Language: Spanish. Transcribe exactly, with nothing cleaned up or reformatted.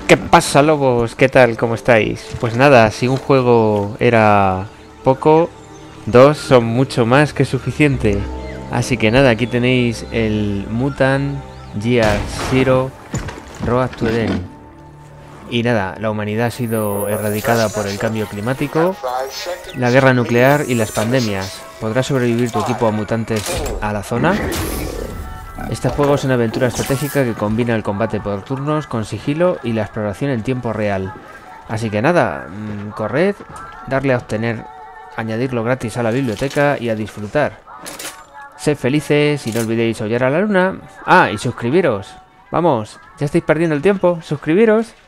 ¿Qué pasa, lobos? ¿Qué tal? ¿Cómo estáis? Pues nada, si un juego era poco, dos son mucho más que suficiente. Así que nada, aquí tenéis el Mutant Year Zero Road to Eden. Y nada, la humanidad ha sido erradicada por el cambio climático, la guerra nuclear y las pandemias. ¿Podrá sobrevivir tu equipo a mutantes a la zona? Este juego es una aventura estratégica que combina el combate por turnos con sigilo y la exploración en tiempo real. Así que nada, mmm, corred, darle a obtener, añadirlo gratis a la biblioteca y a disfrutar. Sed felices y no olvidéis hollar a la luna. Ah, y suscribiros. Vamos, ya estáis perdiendo el tiempo, suscribiros.